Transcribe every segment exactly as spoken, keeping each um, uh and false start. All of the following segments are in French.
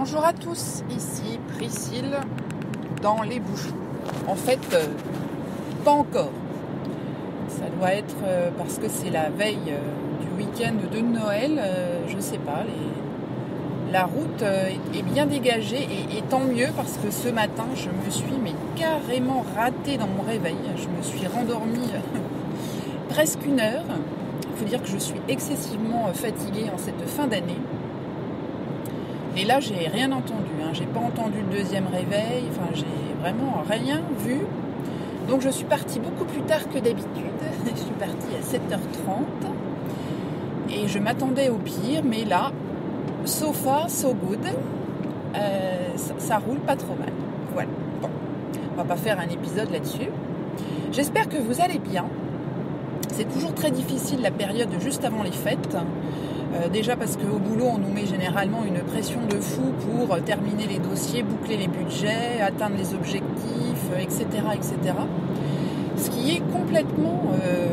Bonjour à tous, ici Priscille dans les bouchons. En fait, euh, pas encore. Ça doit être euh, parce que c'est la veille euh, du week-end de Noël, euh, je sais pas. Les... La route euh, est bien dégagée et, et tant mieux parce que ce matin, je me suis mais carrément ratée dans mon réveil. Je me suis rendormie euh, presque une heure. Il faut dire que je suis excessivement fatiguée en cette fin d'année. Et là, j'ai rien entendu. Hein. J'ai pas entendu le deuxième réveil. Enfin, j'ai vraiment rien vu. Donc, je suis partie beaucoup plus tard que d'habitude. Je suis partie à sept heures trente. Et je m'attendais au pire. Mais là, so far, so good. Euh, ça, ça roule pas trop mal. Voilà. Bon, on va pas faire un épisode là-dessus. J'espère que vous allez bien. C'est toujours très difficile la période juste avant les fêtes. Euh, déjà parce qu'au boulot, on nous met généralement une pression de fou pour terminer les dossiers, boucler les budgets, atteindre les objectifs, et cetera, et cetera. Ce qui est complètement euh,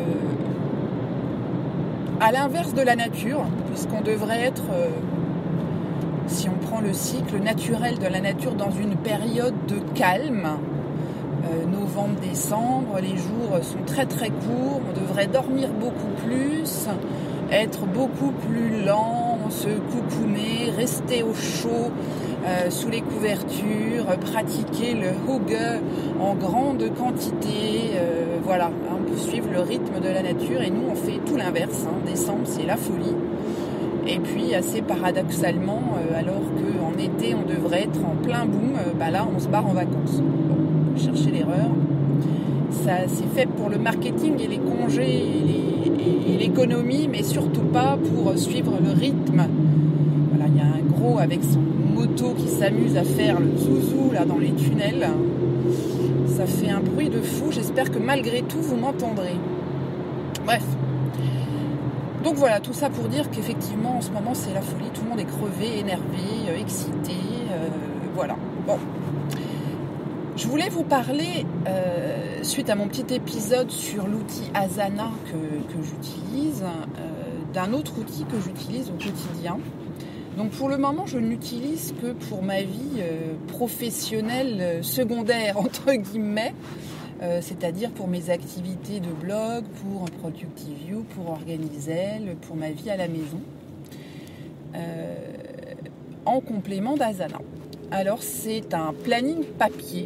à l'inverse de la nature, puisqu'on devrait être, euh, si on prend le cycle naturel de la nature, dans une période de calme. Euh, novembre, décembre, les jours sont très très courts, on devrait dormir beaucoup plus, être beaucoup plus lent, se coucouner, rester au chaud euh, sous les couvertures, pratiquer le hygge en grande quantité, euh, voilà, on peut suivre le rythme de la nature et nous on fait tout l'inverse, hein. Décembre c'est la folie. Et puis assez paradoxalement, euh, alors qu'en été on devrait être en plein boom, euh, bah là on se barre en vacances. Bon, chercher l'erreur. Ça c'est fait pour le marketing et les congés et, les, et, et l'économie, mais surtout pas pour suivre le rythme. Voilà, il y a un gros avec son moto qui s'amuse à faire le zouzou là dans les tunnels. Ça fait un bruit de fou. J'espère que malgré tout vous m'entendrez. Bref. Donc voilà, tout ça pour dire qu'effectivement en ce moment c'est la folie, tout le monde est crevé, énervé, euh, excité, euh, voilà. Bon, je voulais vous parler, euh, suite à mon petit épisode sur l'outil Asana que, que j'utilise, euh, d'un autre outil que j'utilise au quotidien. Donc pour le moment je ne l'utilise que pour ma vie euh, professionnelle euh, secondaire entre guillemets. Euh, c'est-à-dire pour mes activités de blog, pour ProductiveView, pour Organizel, pour ma vie à la maison, euh, en complément d'Asana. Alors c'est un planning papier,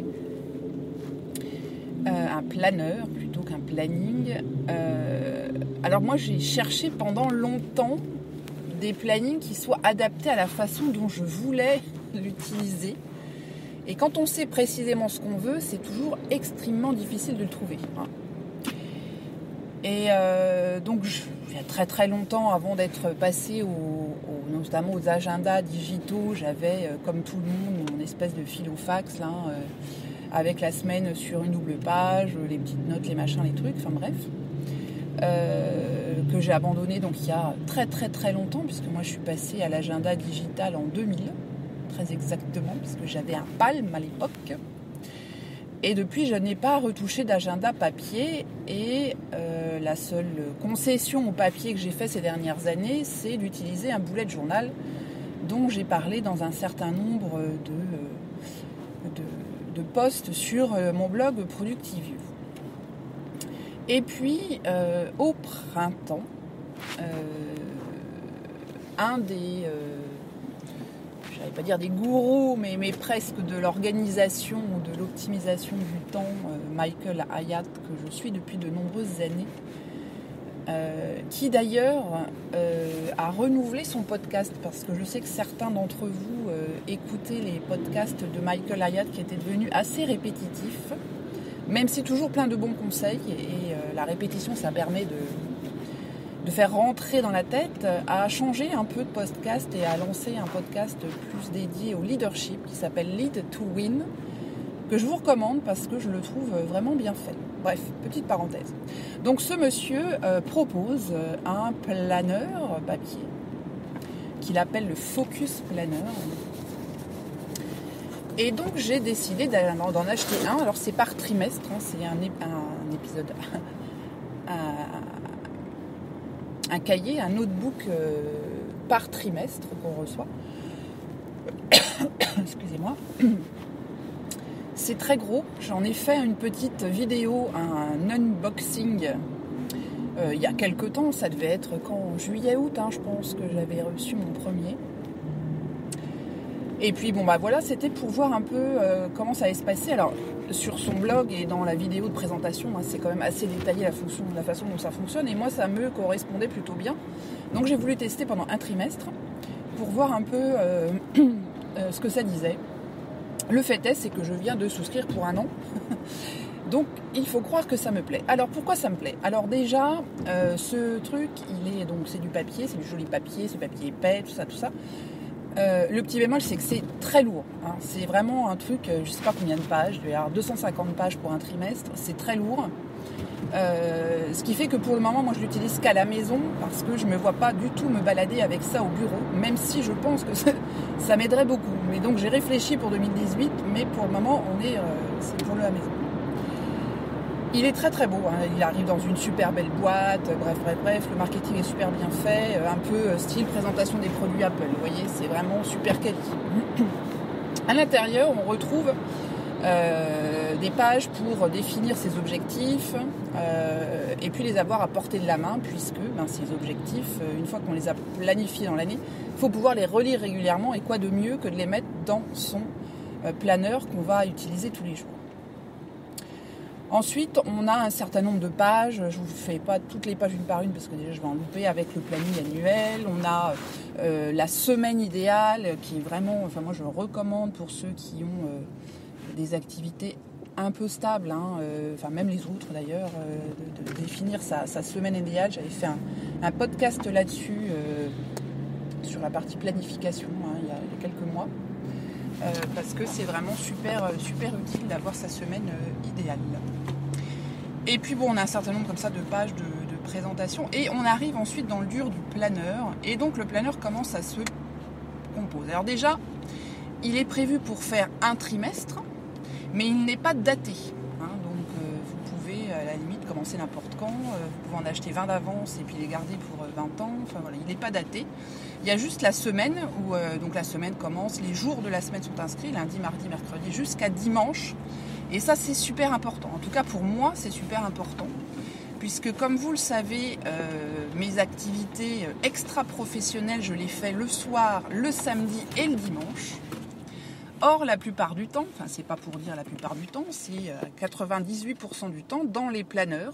euh, un planeur plutôt qu'un planning. Euh, alors moi j'ai cherché pendant longtemps des plannings qui soient adaptés à la façon dont je voulais l'utiliser. Et quand on sait précisément ce qu'on veut, c'est toujours extrêmement difficile de le trouver. Hein. Et euh, donc, je, il y a très très longtemps, avant d'être passé au, au, notamment aux agendas digitaux, j'avais, euh, comme tout le monde, mon espèce de fil au fax, là, euh, avec la semaine sur une double page, les petites notes, les machins, les trucs, enfin bref, euh, que j'ai abandonné donc il y a très très très longtemps, puisque moi je suis passée à l'agenda digital en deux mille. Très exactement, parce que j'avais un Palm à l'époque. Et depuis, je n'ai pas retouché d'agenda papier. Et euh, la seule concession au papier que j'ai fait ces dernières années, c'est d'utiliser un bullet journal dont j'ai parlé dans un certain nombre de, de, de posts sur mon blog ProductiveView. Et puis, euh, au printemps, euh, un des... Euh, je ne vais pas dire des gourous, mais, mais presque de l'organisation ou de l'optimisation du temps, euh, Michael Hyatt, que je suis depuis de nombreuses années, euh, qui d'ailleurs euh, a renouvelé son podcast, parce que je sais que certains d'entre vous euh, écoutaient les podcasts de Michael Hyatt qui étaient devenus assez répétitifs, même si toujours plein de bons conseils, et, et euh, la répétition, ça permet de... de faire rentrer dans la tête, à changer un peu de podcast et à lancer un podcast plus dédié au leadership qui s'appelle Lead to Win, que je vous recommande parce que je le trouve vraiment bien fait. Bref, petite parenthèse. Donc ce monsieur euh, propose un planeur papier qu'il appelle le Focus Planner. Et donc j'ai décidé d'en acheter un. Alors c'est par trimestre, hein, c'est un, un épisode... un, un cahier, un notebook euh, par trimestre qu'on reçoit. excusez-moi. C'est très gros. J'en ai fait une petite vidéo, un unboxing euh, il y a quelques temps. Ça devait être quand juillet-août, hein, je pense que j'avais reçu mon premier. Et puis bon bah voilà, c'était pour voir un peu euh, comment ça allait se passer. Alors sur son blog et dans la vidéo de présentation, hein, c'est quand même assez détaillé la, fonction, la façon dont ça fonctionne. Et moi ça me correspondait plutôt bien. Donc j'ai voulu tester pendant un trimestre pour voir un peu euh, euh, ce que ça disait. Le fait est, c'est que je viens de souscrire pour un an. Donc il faut croire que ça me plaît. Alors pourquoi ça me plaît? Alors déjà, euh, ce truc, il est donc c'est du papier, c'est du joli papier, c'est papier épais, tout ça, tout ça. Euh, le petit bémol, c'est que c'est très lourd. Hein. C'est vraiment un truc, je ne sais pas combien de pages, il doit y avoir deux cent cinquante pages pour un trimestre, c'est très lourd. Euh, ce qui fait que pour le moment, moi je l'utilise qu'à la maison parce que je ne me vois pas du tout me balader avec ça au bureau, même si je pense que ça, ça m'aiderait beaucoup. Mais donc j'ai réfléchi pour deux mille dix-huit, mais pour le moment, on est, euh, c'est pour le à la maison. Il est très très beau, hein. Il arrive dans une super belle boîte, bref, bref, bref, le marketing est super bien fait, un peu style présentation des produits Apple, vous voyez, c'est vraiment super quali. À l'intérieur, on retrouve euh, des pages pour définir ses objectifs euh, et puis les avoir à portée de la main, puisque ben, ces objectifs, une fois qu'on les a planifiés dans l'année, il faut pouvoir les relire régulièrement, et quoi de mieux que de les mettre dans son euh, planeur qu'on va utiliser tous les jours. Ensuite, on a un certain nombre de pages. Je ne vous fais pas toutes les pages une par une parce que déjà je vais en louper, avec le planning annuel. On a euh, la semaine idéale qui est vraiment, enfin moi je le recommande pour ceux qui ont euh, des activités un peu stables, hein, euh, enfin même les autres d'ailleurs, euh, de, de définir sa, sa semaine idéale. J'avais fait un, un podcast là-dessus euh, sur la partie planification hein, il, y a, il y a quelques mois. Euh, parce que c'est vraiment super, super utile d'avoir sa semaine euh, idéale. Et puis bon, on a un certain nombre comme ça de pages de, de présentation et on arrive ensuite dans le dur du planeur, et donc le planeur commence à se composer. Alors déjà, il est prévu pour faire un trimestre, mais il n'est pas daté. Hein, donc euh, vous pouvez à la limite commencer n'importe quand, euh, vous pouvez en acheter vingt d'avance et puis les garder pour vingt ans, enfin voilà, il n'est pas daté. Il y a juste la semaine où euh, donc la semaine commence, les jours de la semaine sont inscrits, lundi, mardi, mercredi, jusqu'à dimanche. Et ça, c'est super important. En tout cas, pour moi, c'est super important. Puisque, comme vous le savez, euh, mes activités extra-professionnelles, je les fais le soir, le samedi et le dimanche. Or, la plupart du temps, enfin, c'est pas pour dire la plupart du temps, c'est quatre-vingt-dix-huit pour cent du temps, dans les planeurs,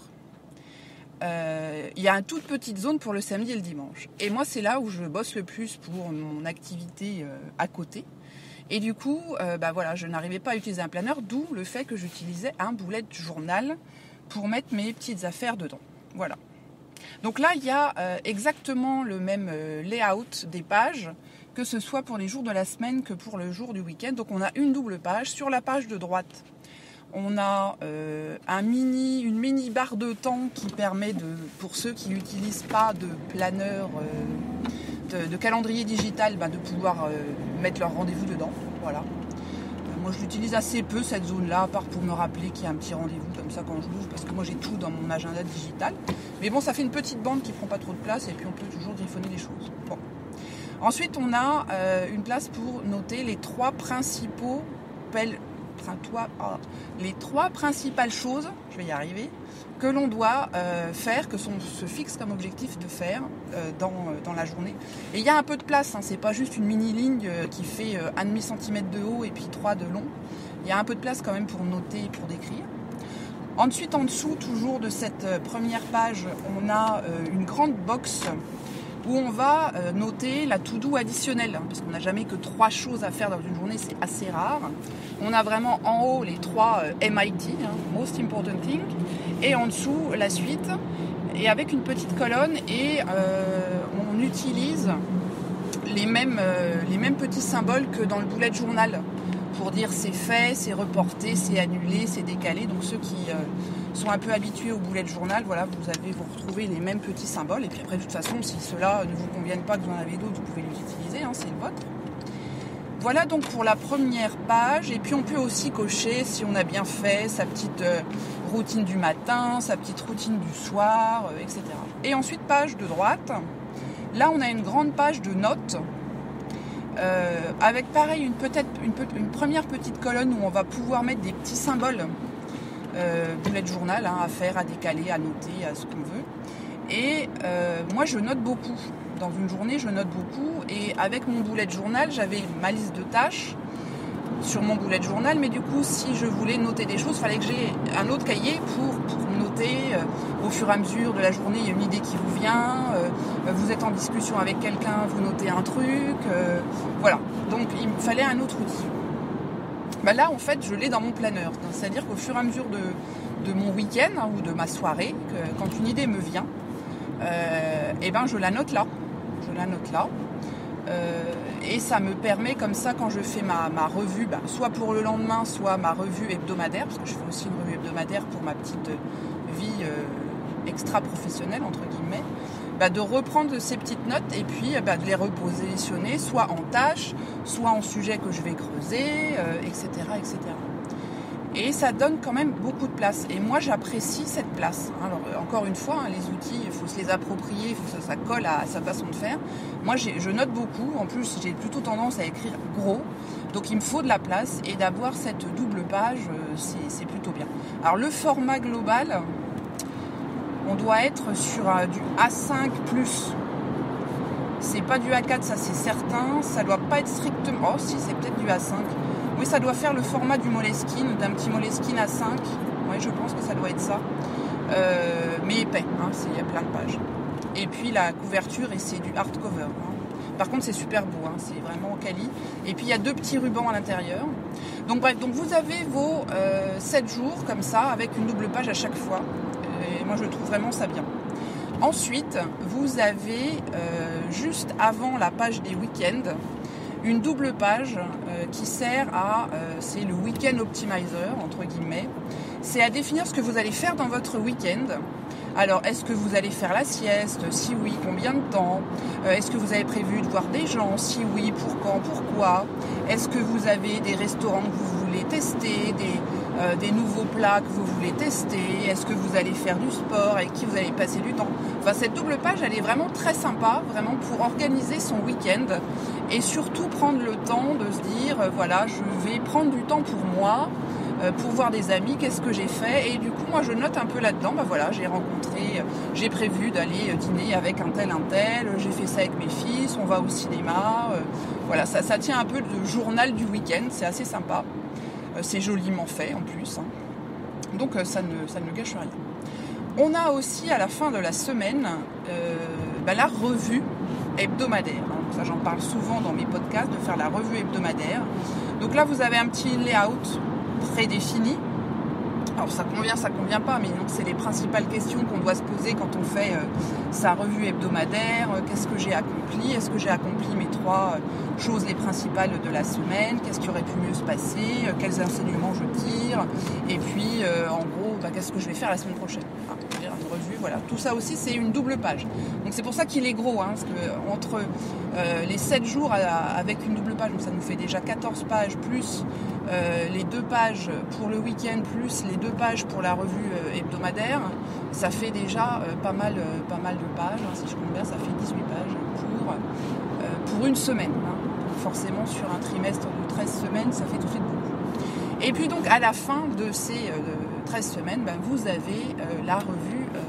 euh, il y a une toute petite zone pour le samedi et le dimanche. Et moi, c'est là où je bosse le plus pour mon activité euh, à côté. Et du coup, euh, bah voilà, je n'arrivais pas à utiliser un planeur, d'où le fait que j'utilisais un bullet journal pour mettre mes petites affaires dedans. Voilà. Donc là, il y a euh, exactement le même euh, layout des pages, que ce soit pour les jours de la semaine que pour le jour du week-end. Donc on a une double page. Sur la page de droite, on a euh, un mini, une mini barre de temps qui permet, de, pour ceux qui n'utilisent pas de planeur, euh, de, de calendrier digital, bah, de pouvoir euh, mettre leur rendez-vous dedans. Voilà. Euh, moi, je l'utilise assez peu, cette zone-là, à part pour me rappeler qu'il y a un petit rendez-vous comme ça quand je l'ouvre, parce que moi, j'ai tout dans mon agenda digital. Mais bon, ça fait une petite bande qui prend pas trop de place, et puis on peut toujours griffonner les choses. Bon. Ensuite, on a euh, une place pour noter les trois principaux pel- Toi, oh, les trois principales choses, je vais y arriver, que l'on doit euh, faire, que son, se fixe comme objectif de faire euh, dans, dans la journée. Et il y a un peu de place, hein, c'est pas juste une mini ligne euh, qui fait euh, un virgule cinq centimètre de haut et puis trois de long. Il y a un peu de place quand même pour noter et pour décrire. Ensuite, en dessous, toujours de cette euh, première page, on a euh, une grande box où on va euh, noter la to-do additionnelle, hein, parce qu'on n'a jamais que trois choses à faire dans une journée, c'est assez rare. On a vraiment en haut les trois euh, M I T, hein, Most Important Thing, et en dessous la suite, et avec une petite colonne, et euh, on utilise les mêmes, euh, les mêmes petits symboles que dans le bullet journal, pour dire c'est fait, c'est reporté, c'est annulé, c'est décalé. Donc ceux qui euh, sont un peu habitués au bullet journal, voilà, vous allez vous retrouver les mêmes petits symboles. Et puis après, de toute façon, si ceux-là ne vous conviennent pas, que vous en avez d'autres, vous pouvez les utiliser, hein, c'est le vôtre. Voilà donc pour la première page. Et puis on peut aussi cocher, si on a bien fait, sa petite euh, routine du matin, sa petite routine du soir, euh, et cetera. Et ensuite, page de droite. Là, on a une grande page de notes. Euh, avec pareil une, peut-être, une, une première petite colonne où on va pouvoir mettre des petits symboles, euh, bullet journal, hein, à faire, à décaler, à noter, à ce qu'on veut. Et euh, moi je note beaucoup. Dans une journée je note beaucoup. Et avec mon bullet journal, j'avais ma liste de tâches sur mon bullet journal, mais du coup si je voulais noter des choses, il fallait que j'ai un autre cahier pour, pour noter euh, au fur et à mesure de la journée. Il y a une idée qui vous vient, euh, vous êtes en discussion avec quelqu'un, vous notez un truc, euh, voilà, donc il me fallait un autre outil. Ben là en fait je l'ai dans mon planeur, c'est-à-dire qu'au fur et à mesure de, de mon week-end, hein, ou de ma soirée, que, quand une idée me vient, euh, et ben je la note là, je la note là. Euh, et ça me permet comme ça, quand je fais ma, ma revue, bah, soit pour le lendemain, soit ma revue hebdomadaire, parce que je fais aussi une revue hebdomadaire pour ma petite vie euh, extra-professionnelle, entre guillemets, bah, de reprendre ces petites notes et puis bah, de les repositionner, soit en tâches, soit en sujets que je vais creuser, euh, et cetera, et cetera. Et ça donne quand même beaucoup de place. Et moi, j'apprécie cette place. Alors, encore une fois, hein, les outils, il faut se les approprier, il faut que ça, ça colle à, à sa façon de faire. Moi, j'ai, je note beaucoup. En plus, j'ai plutôt tendance à écrire gros. Donc, il me faut de la place. Et d'avoir cette double page, c'est, c'est plutôt bien. Alors, le format global, on doit être sur uh, du A cinq plus. C'est pas du A quatre, ça c'est certain. Ça doit pas être strictement... Oh, si, c'est peut-être du A cinq. Oui, ça doit faire le format du Moleskine, d'un petit Moleskine A cinq. Oui, je pense que ça doit être ça. Euh, mais épais, hein, il y a plein de pages. Et puis la couverture, et c'est du hardcover. Hein. Par contre, c'est super beau, hein, c'est vraiment quali. Et puis il y a deux petits rubans à l'intérieur. Donc bref, donc vous avez vos euh, sept jours comme ça, avec une double page à chaque fois. Et moi, je trouve vraiment ça bien. Ensuite, vous avez, euh, juste avant la page des week-ends, une double page euh, qui sert à, euh, c'est le week-end optimizer, entre guillemets. C'est à définir ce que vous allez faire dans votre week-end. Alors, est-ce que vous allez faire la sieste? Si oui, combien de temps? euh, Est-ce que vous avez prévu de voir des gens? Si oui, pour quand? Pourquoi? Est-ce que vous avez des restaurants que vous voulez tester? Des, euh, des nouveaux plats que vous voulez tester? Est-ce que vous allez faire du sport? Avec qui vous allez passer du temps? Enfin, cette double page, elle est vraiment très sympa, vraiment pour organiser son week-end et surtout prendre le temps de se dire, euh, voilà, je vais prendre du temps pour moi, pour voir des amis, qu'est-ce que j'ai fait, et du coup moi je note un peu là-dedans, bah voilà, j'ai rencontré, j'ai prévu d'aller dîner avec un tel, un tel, j'ai fait ça avec mes fils, on va au cinéma, euh, voilà, ça, ça tient un peu de journal du week-end, c'est assez sympa, euh, c'est joliment fait en plus, hein. Donc euh, ça, ne, ça ne gâche rien. On a aussi à la fin de la semaine euh, bah, la revue hebdomadaire, hein. Ça j'en parle souvent dans mes podcasts, de faire la revue hebdomadaire. Donc là vous avez un petit layout prédéfini. Alors ça convient, ça convient pas, mais donc c'est les principales questions qu'on doit se poser quand on fait euh, sa revue hebdomadaire. Euh, qu'est-ce que j'ai accompli? Est-ce que j'ai accompli mes trois euh, choses les principales de la semaine? Qu'est-ce qui aurait pu mieux se passer? euh, Quels enseignements je tire? Et puis euh, en gros, bah, qu'est-ce que je vais faire la semaine prochaine? Enfin, une revue, voilà. Tout ça aussi, c'est une double page. Donc c'est pour ça qu'il est gros, hein, parce que entre euh, les sept jours à, avec une double page, donc ça nous fait déjà quatorze pages plus Euh, les deux pages pour le week-end plus les deux pages pour la revue euh, hebdomadaire, ça fait déjà euh, pas mal, euh, pas mal de pages, hein, si je compte bien, ça fait dix-huit pages pour, euh, pour une semaine, hein. Forcément sur un trimestre de treize semaines, ça fait tout de suite beaucoup. Et puis donc à la fin de ces euh, treize semaines, ben, vous avez euh, la revue euh,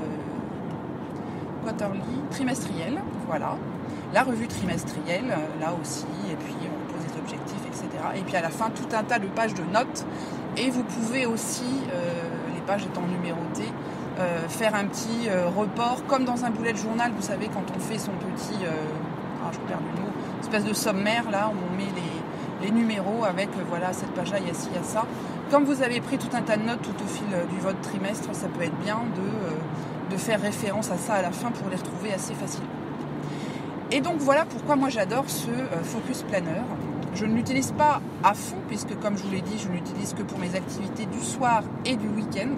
quarterly, trimestrielle, voilà, la revue trimestrielle, euh, là aussi, et puis on pose des objectifs, et cetera. Et puis à la fin, tout un tas de pages de notes. Et vous pouvez aussi, euh, les pages étant numérotées, euh, faire un petit euh, report, comme dans un bullet journal, vous savez, quand on fait son petit, euh, ah, je perds le mot, espèce de sommaire, là, où on met les, les numéros avec, euh, voilà, cette page-là, il y a ci, il y a ça. Comme vous avez pris tout un tas de notes tout au fil euh, du votre trimestre, ça peut être bien de, euh, de faire référence à ça à la fin pour les retrouver assez facilement. Et donc voilà pourquoi moi j'adore ce euh, Focus Planner. Je ne l'utilise pas à fond, puisque comme je vous l'ai dit, je ne l'utilise que pour mes activités du soir et du week-end.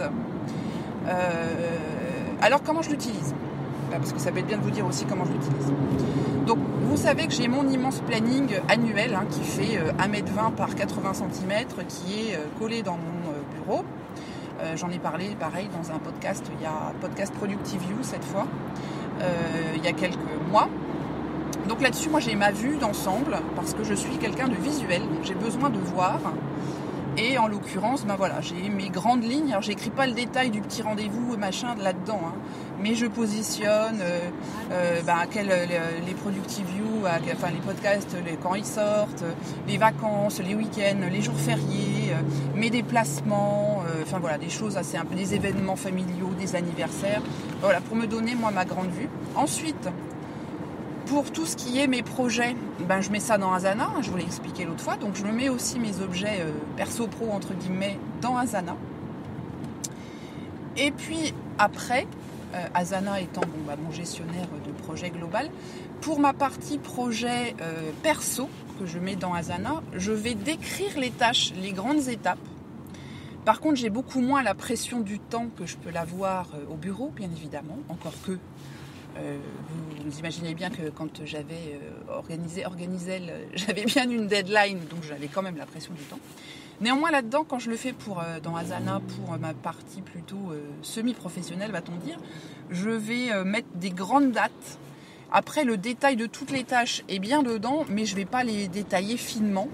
Euh, alors comment je l'utilise ? Parce que ça peut être bien de vous dire aussi comment je l'utilise. Donc vous savez que j'ai mon immense planning annuel, hein, qui fait euh, un mètre vingt par quatre-vingts centimètres, qui est euh, collé dans mon euh, bureau. Euh, j'en ai parlé pareil dans un podcast, il y a un podcast Productive You cette fois, euh, il y a quelques mois. Donc là-dessus, moi j'ai ma vue d'ensemble parce que je suis quelqu'un de visuel, donc j'ai besoin de voir. Et en l'occurrence, ben voilà, j'ai mes grandes lignes. Alors j'écris pas le détail du petit rendez-vous machin là-dedans, hein, mais je positionne euh, euh, ben, à quel, les, les productive view, à, enfin les podcasts, les, quand ils sortent, les vacances, les week-ends, les jours fériés, euh, mes déplacements, euh, enfin voilà, des choses assez un peu des événements familiaux, des anniversaires. Voilà, pour me donner moi ma grande vue. Ensuite, pour tout ce qui est mes projets, ben je mets ça dans Asana, je vous l'ai expliqué l'autre fois, donc je me mets aussi mes objets euh, perso-pro entre guillemets dans Asana. Et puis après, euh, Asana étant bon, bah, mon gestionnaire de projet global, pour ma partie projet euh, perso que je mets dans Asana, je vais décrire les tâches, les grandes étapes. Par contre, j'ai beaucoup moins la pression du temps que je peux l'avoir euh, au bureau, bien évidemment, encore que Euh, vous, vous imaginez bien que quand j'avais euh, organisé, organisé le, j'avais bien une deadline, donc j'avais quand même la pression du temps. Néanmoins là-dedans, quand je le fais pour, euh, dans Asana pour ma partie plutôt euh, semi-professionnelle, va-t-on dire, je vais euh, mettre des grandes dates. Après, le détail de toutes les tâches est bien dedans, mais je ne vais pas les détailler finement.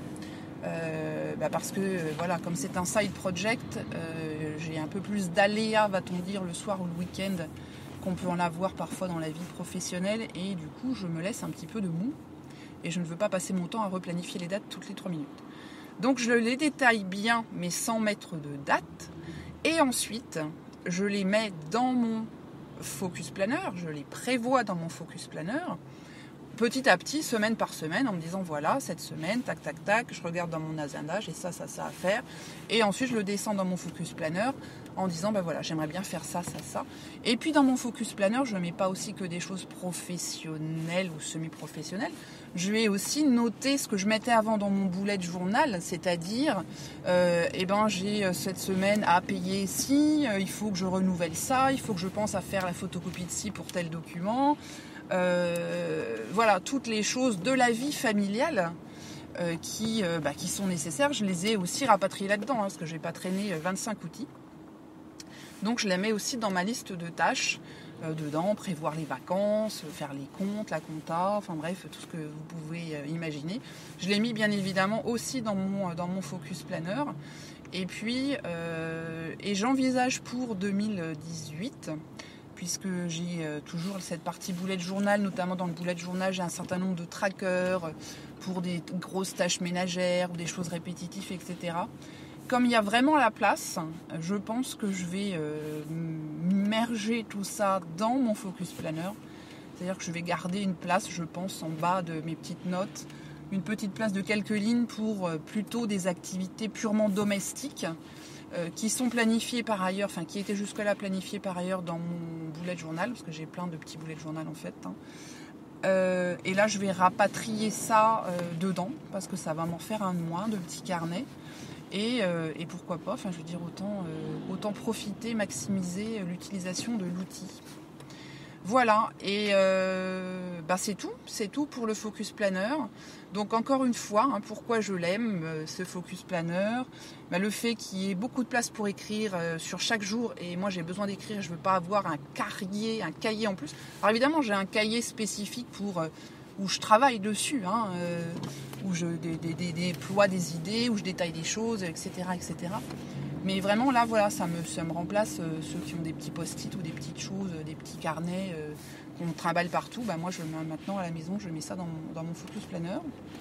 Euh, bah parce que euh, voilà, comme c'est un side project, euh, j'ai un peu plus d'aléas, va-t-on dire, le soir ou le week-end, qu'on peut en avoir parfois dans la vie professionnelle, et du coup je me laisse un petit peu de mou et je ne veux pas passer mon temps à replanifier les dates toutes les trois minutes. Donc je les détaille bien mais sans mettre de date, et ensuite je les mets dans mon focus planner, je les prévois dans mon focus planner petit à petit, semaine par semaine, en me disant voilà, cette semaine, tac tac tac, je regarde dans mon agenda, j'ai ça, ça, ça à faire, et ensuite je le descends dans mon focus planner en disant ben voilà, j'aimerais bien faire ça, ça, ça. Et puis dans mon focus planner, je ne mets pas aussi que des choses professionnelles ou semi-professionnelles, je vais aussi noter ce que je mettais avant dans mon bullet journal, c'est-à-dire euh, eh ben j'ai cette semaine à payer ci, il faut que je renouvelle ça, il faut que je pense à faire la photocopie de ci pour tel document. Euh, voilà, toutes les choses de la vie familiale euh, qui, euh, bah, qui sont nécessaires, je les ai aussi rapatriées là-dedans, hein, parce que je n'ai pas traîné vingt-cinq outils. Donc je les mets aussi dans ma liste de tâches, euh, dedans, prévoir les vacances, faire les comptes, la compta, enfin bref, tout ce que vous pouvez euh, imaginer. Je l'ai mis bien évidemment aussi dans mon, dans mon focus planner. Et puis, euh, et j'envisage pour deux mille dix-huit, puisque j'ai toujours cette partie bullet journal, notamment dans le bullet journal, j'ai un certain nombre de trackers pour des grosses tâches ménagères ou des choses répétitives, et cetera. Comme il y a vraiment la place, je pense que je vais euh, merger tout ça dans mon focus planner. C'est-à-dire que je vais garder une place, je pense, en bas de mes petites notes, une petite place de quelques lignes pour euh, plutôt des activités purement domestiques, Euh, qui sont planifiés par ailleurs, enfin qui étaient jusque-là planifiés par ailleurs dans mon bullet journal, parce que j'ai plein de petits bullet journal en fait. Hein. Euh, et là, je vais rapatrier ça euh, dedans, parce que ça va m'en faire un de moins, de petits carnets. Et, euh, et pourquoi pas, enfin je veux dire, autant, euh, autant profiter, maximiser l'utilisation de l'outil. Voilà, et euh, bah c'est tout, c'est tout pour le Focus Planner. Donc encore une fois, hein, pourquoi je l'aime, euh, ce Focus Planner, bah, le fait qu'il y ait beaucoup de place pour écrire euh, sur chaque jour, et moi j'ai besoin d'écrire, je ne veux pas avoir un cahier, un cahier en plus. Alors évidemment j'ai un cahier spécifique pour euh, où je travaille dessus, hein, euh, où je dé, dé, dé, déploie des idées, où je détaille des choses, et cetera, et cetera. Mais vraiment là, voilà, ça me, ça me remplace euh, ceux qui ont des petits post-it ou des petites choses, euh, des petits carnets euh, qu'on trimballe partout. Bah, moi, je mets maintenant à la maison, je mets ça dans mon, dans mon Focus Planner.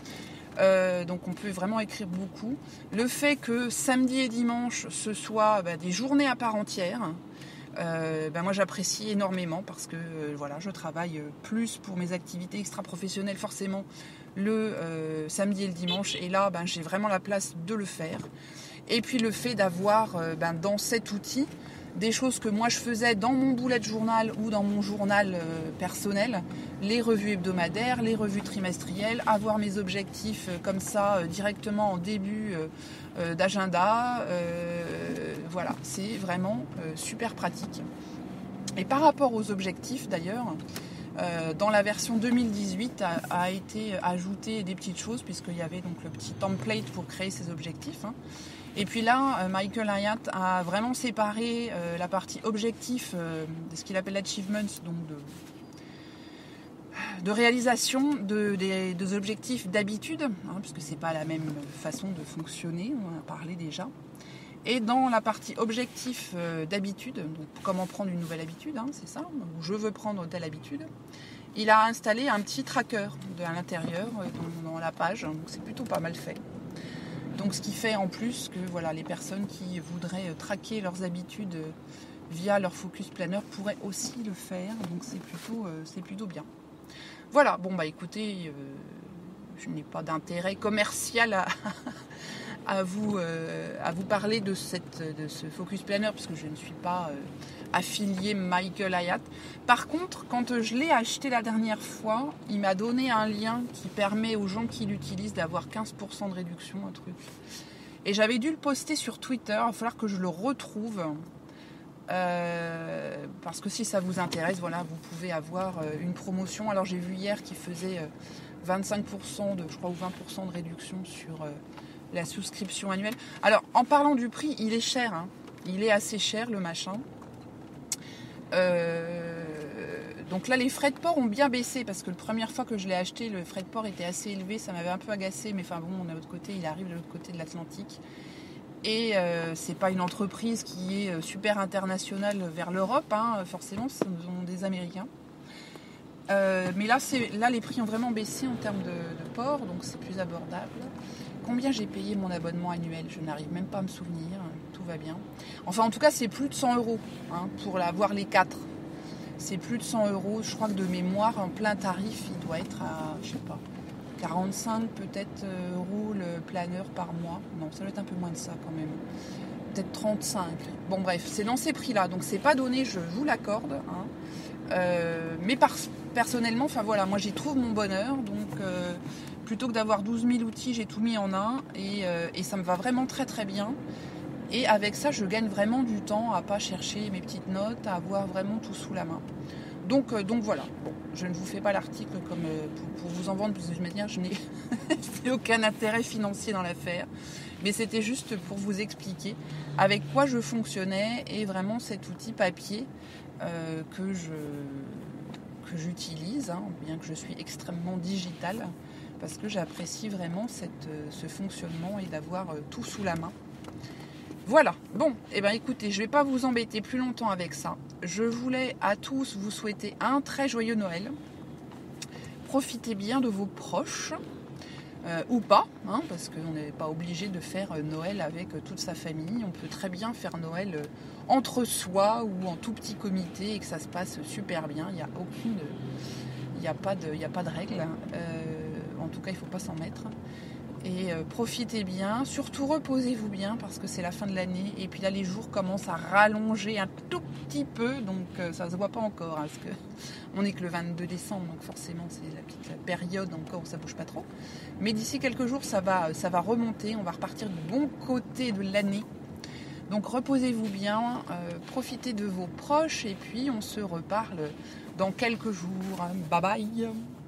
Euh, donc on peut vraiment écrire beaucoup. Le fait que samedi et dimanche, ce soit bah, des journées à part entière, euh, bah, moi j'apprécie énormément parce que euh, voilà, je travaille plus pour mes activités extra-professionnelles forcément le euh, samedi et le dimanche. Et là, bah, j'ai vraiment la place de le faire. Et puis le fait d'avoir euh, ben, dans cet outil des choses que moi je faisais dans mon bullet journal ou dans mon journal euh, personnel, les revues hebdomadaires, les revues trimestrielles, avoir mes objectifs euh, comme ça euh, directement en début euh, euh, d'agenda. Euh, voilà, c'est vraiment euh, super pratique. Et par rapport aux objectifs d'ailleurs, Euh, dans la version deux mille dix-huit a, a été ajouté des petites choses puisqu'il y avait donc le petit template pour créer ces objectifs. Hein. Et puis là, euh, Michael Hyatt a vraiment séparé euh, la partie objectif euh, de ce qu'il appelle achievements, donc de, de réalisation de, des, des objectifs d'habitude, hein, puisque c'est pas la même façon de fonctionner, on en a parlé déjà. Et dans la partie objectif euh, d'habitude, donc comment prendre une nouvelle habitude, hein, c'est ça, où je veux prendre telle habitude, il a installé un petit tracker de, à l'intérieur euh, dans, dans la page, donc c'est plutôt pas mal fait. Donc ce qui fait en plus que voilà, les personnes qui voudraient euh, traquer leurs habitudes euh, via leur focus planner pourraient aussi le faire, donc c'est plutôt, euh, c'est plutôt bien. Voilà, bon bah écoutez, euh, je n'ai pas d'intérêt commercial à, à, vous, euh, à vous parler de, cette, de ce focus planner, puisque je ne suis pas euh, affiliée Michael Hyatt. Par contre, quand je l'ai acheté la dernière fois, il m'a donné un lien qui permet aux gens qui l'utilisent d'avoir quinze pour cent de réduction, un truc. Et j'avais dû le poster sur Twitter, il va falloir que je le retrouve. Euh, parce que si ça vous intéresse, voilà, vous pouvez avoir euh, une promotion. Alors j'ai vu hier qu'il faisait euh, vingt-cinq pour cent de, je crois, ou vingt pour cent de réduction sur euh, la souscription annuelle. Alors en parlant du prix, il est cher, hein. Il est assez cher le machin. Euh, donc là les frais de port ont bien baissé parce que la première fois que je l'ai acheté, le frais de port était assez élevé, ça m'avait un peu agacé, mais enfin bon, de l'autre côté, il arrive de l'autre côté de l'Atlantique. Et euh, c'est pas une entreprise qui est super internationale vers l'Europe, hein, forcément, ce sont des Américains. Euh, mais là, c'est, là, les prix ont vraiment baissé en termes de, de port, donc c'est plus abordable. Combien j'ai payé mon abonnement annuel? Je n'arrive même pas à me souvenir, tout va bien. Enfin, en tout cas, c'est plus de cent euros hein, pour avoir les quatre. C'est plus de cent euros, je crois que de mémoire, en plein tarif, il doit être à, je sais pas, quarante-cinq peut-être euros le planeur par mois. Non, ça doit être un peu moins de ça quand même. Peut-être trente-cinq. Bon bref, c'est dans ces prix-là. Donc c'est pas donné, je vous l'accorde. Hein. Euh, mais par, personnellement, enfin voilà, moi j'y trouve mon bonheur. Donc euh, plutôt que d'avoir douze mille outils, j'ai tout mis en un. Et, euh, et ça me va vraiment très très bien. Et avec ça, je gagne vraiment du temps à pas chercher mes petites notes, à avoir vraiment tout sous la main. Donc, euh, donc voilà, bon, je ne vous fais pas l'article comme euh, pour, pour vous en vendre, parce que je me dis, je n'ai aucun intérêt financier dans l'affaire. Mais c'était juste pour vous expliquer avec quoi je fonctionnais et vraiment cet outil papier euh, que, je, que j'utilise, hein, bien que je suis extrêmement digitale, parce que j'apprécie vraiment cette, ce fonctionnement et d'avoir euh, tout sous la main. Voilà, bon, et eh ben écoutez, je ne vais pas vous embêter plus longtemps avec ça. Je voulais à tous vous souhaiter un très joyeux Noël. Profitez bien de vos proches, euh, ou pas, hein, parce qu'on n'est pas obligé de faire Noël avec toute sa famille. On peut très bien faire Noël entre soi ou en tout petit comité et que ça se passe super bien. Il n'y a aucune, il n'y a pas de, il n'y a pas de règle. Euh, en tout cas, il ne faut pas s'en mettre. Et euh, profitez bien, surtout reposez-vous bien parce que c'est la fin de l'année et puis là les jours commencent à rallonger un tout petit peu, donc euh, ça se voit pas encore hein, parce que on n'est que le vingt-deux décembre, donc forcément c'est la petite période encore où ça bouge pas trop, mais d'ici quelques jours ça va, ça va remonter, on va repartir du bon côté de l'année, donc reposez-vous bien, euh, profitez de vos proches et puis on se reparle dans quelques jours. Bye bye.